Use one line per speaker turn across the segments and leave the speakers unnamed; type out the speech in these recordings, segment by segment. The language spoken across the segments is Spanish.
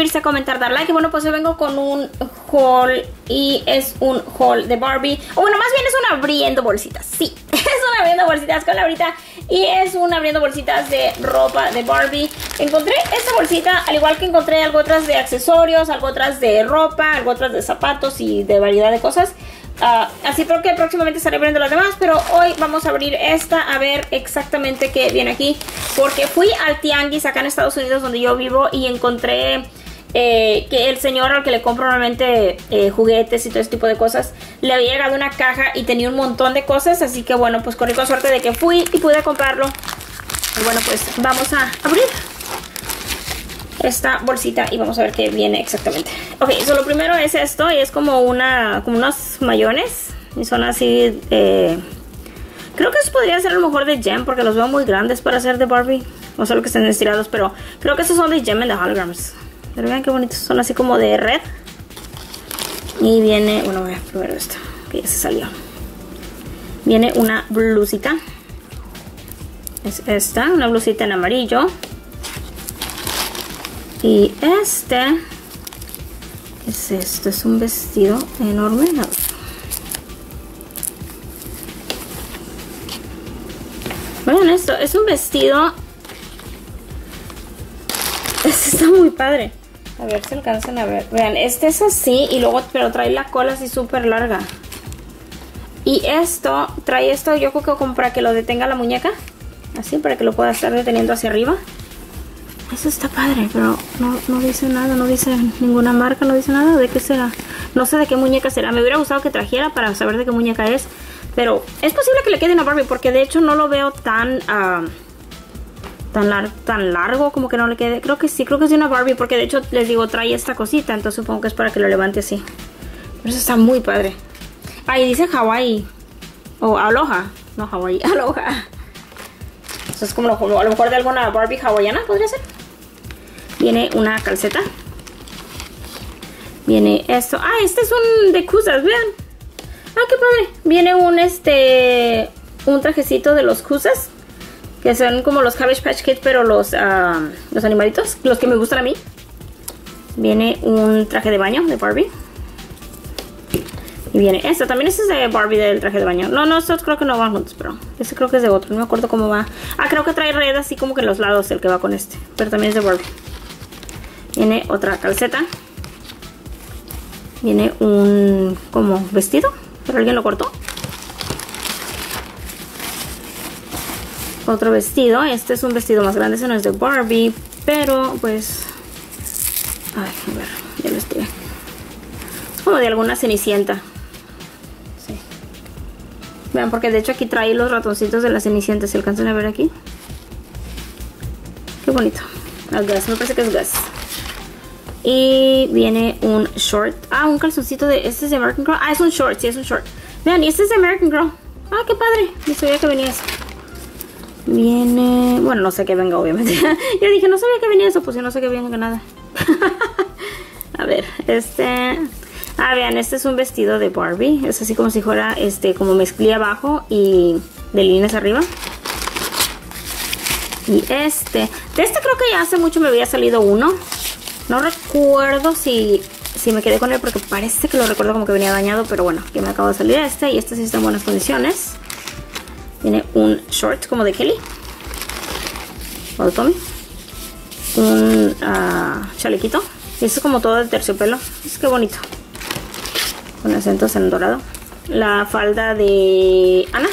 suscribirse, comentar, dar like. Y bueno, pues yo vengo con un haul y es un haul de Barbie. O bueno, más bien es un abriendo bolsitas. Sí, es un abriendo bolsitas con Laurita y es un abriendo bolsitas de ropa de Barbie. Encontré esta bolsita, al igual que encontré algo otras de accesorios, algo otras de ropa, algo otras de zapatos y de variedad de cosas. Así creo que próximamente estaré abriendo las demás, pero hoy vamos a abrir esta a ver exactamente qué viene aquí, porque fui al tianguis acá en Estados Unidos donde yo vivo y encontré que el señor al que le compro normalmente juguetes y todo ese tipo de cosas, le había llegado una caja y tenía un montón de cosas, así que bueno, pues corrí con suerte de que fui y pude comprarlo. Y bueno, pues vamos a abrir esta bolsita y vamos a ver qué viene exactamente. Ok, so lo primero es esto y es como unos mayones y son así, creo que eso podría ser a lo mejor de Gem porque los veo muy grandes para ser de Barbie, o solo que estén estirados, pero creo que estos son de Gem and the Holograms. Pero vean qué bonitos, son así como de red. Y viene, bueno, voy a primero esto, que ya se salió. Viene una blusita, es esta, una blusita en amarillo. Y este, ¿qué es esto? Es un vestido enorme. Vean esto, es un vestido. Este está muy padre. A ver si alcanzan a ver. Vean, este es así y luego, pero trae la cola así súper larga. Y esto, trae esto, yo creo que como para que lo detenga la muñeca. Así, para que lo pueda estar deteniendo hacia arriba. Eso está padre, pero no dice nada, no dice ninguna marca, no dice nada. ¿De qué será? No sé de qué muñeca será. Me hubiera gustado que trajera para saber de qué muñeca es. Pero es posible que le quede una Barbie porque de hecho no lo veo tan largo como que no le quede. Creo que sí, creo que es de una Barbie porque de hecho les digo, trae esta cosita. Entonces supongo que es para que lo levante así. Pero eso está muy padre. Ahí dice Hawaii. O Aloha. No Hawaii, Aloha. Eso es como a lo mejor de alguna Barbie hawaiana, podría ser. Viene una calceta. Viene esto. Ah, este es un de Kuzas, vean. Ah, qué padre. Viene un trajecito de los Kuzas, que son como los Cabbage Patch Kids, pero los animalitos, los que me gustan a mí. Viene un traje de baño de Barbie. Y viene esto, también este es de Barbie del traje de baño. No, estos creo que no van juntos, pero este creo que es de otro, no me acuerdo cómo va. Ah, creo que trae red así como que en los lados el que va con este, pero también es de Barbie. Viene otra calceta. Viene un como vestido, pero alguien lo cortó. Otro vestido, este es un vestido más grande, ese no es de Barbie, pero pues... Ay, a ver, ya lo estiré. Es como de alguna cenicienta. Sí. Vean, porque de hecho aquí trae los ratoncitos de la cenicienta, ¿se alcanzan a ver aquí? Qué bonito. El Gus, me parece que es Gus. Y viene un short. Ah, un calzoncito de... ¿Este es de American Girl? Ah, es un short, sí, es un short. Vean, y este es de American Girl. Ah, qué padre. No sabía que venía eso. Viene... Bueno, no sé qué venga, obviamente. Yo dije, no sabía que venía eso, pues yo no sé que venga nada. A ver, este... Ah, vean, este es un vestido de Barbie. Es así como si fuera, como mezclilla abajo y de líneas arriba. Y de este creo que ya hace mucho me había salido uno. No recuerdo si me quedé con él porque parece que lo recuerdo como que venía dañado, pero bueno, que me acabo de salir este y este sí está en buenas condiciones. Tiene un short como de Kelly o de Tommy. Un chalequito. Y este es como todo de terciopelo. Es que bonito. Con acentos en dorado. La falda de Ana.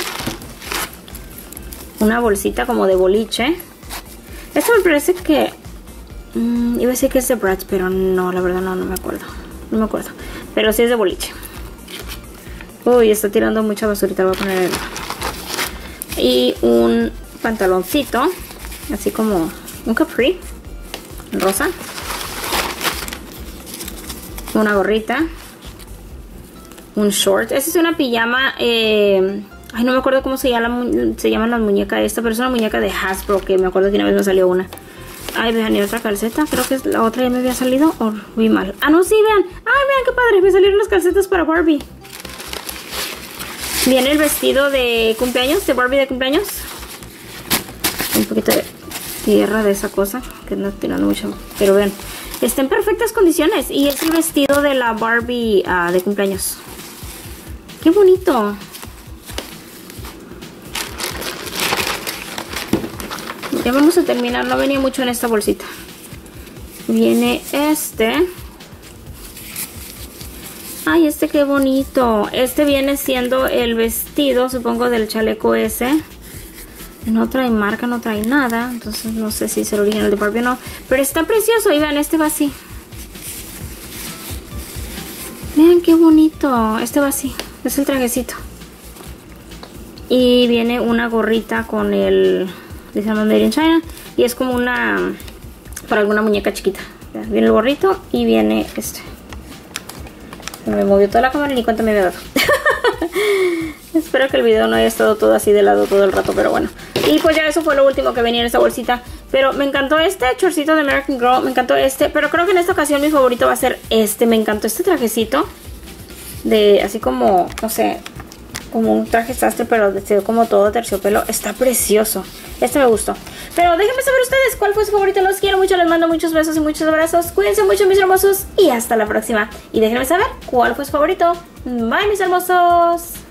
Una bolsita como de boliche. Esto me parece que... iba a decir que es de Bratz, pero no, la verdad no me acuerdo. No me acuerdo. Pero sí es de boliche. Uy, está tirando mucha basurita. Voy a poner... Y un pantaloncito. Así como un capri. Rosa. Una gorrita. Un short. Esta es una pijama. Ay, no me acuerdo cómo se llaman las muñecas esta, pero es una muñeca de Hasbro, que me acuerdo que una vez me salió una. Ay, vean, y otra calceta. Creo que la otra ya me había salido o vi mal. Ah, no, sí, vean. Ay, vean qué padre. Me salieron las calcetas para Barbie. Viene el vestido de cumpleaños, de Barbie de cumpleaños. Un poquito de tierra de esa cosa, que no tirando mucho. Pero vean, está en perfectas condiciones. Y es el vestido de la Barbie de cumpleaños. ¡Qué bonito! Ya vamos a terminar. No venía mucho en esta bolsita. Viene este. Ay, este qué bonito. Este viene siendo el vestido, supongo, del chaleco ese. No trae marca, no trae nada. Entonces no sé si es el original de Barbie o no. Pero está precioso. Y vean, este va así. Vean qué bonito. Este va así. Es el trajecito. Y viene una gorrita con el... dice Made in China. Y es como una... para alguna muñeca chiquita. Viene el gorrito y viene este. Me movió toda la cámara y ni cuenta me había dado. Espero que el video no haya estado todo así de lado todo el rato, pero bueno. Y pues ya eso fue lo último que venía en esta bolsita. Pero me encantó este chorcito de American Girl. Me encantó este. Pero creo que en esta ocasión mi favorito va a ser este. Me encantó este trajecito. De así como, no sé, como un traje sastre, pero vestido como todo terciopelo. Está precioso. Este me gustó. Pero déjenme saber ustedes cuál fue su favorito. Los quiero mucho, les mando muchos besos y muchos abrazos. Cuídense mucho, mis hermosos, y hasta la próxima. Y déjenme saber cuál fue su favorito. Bye, mis hermosos.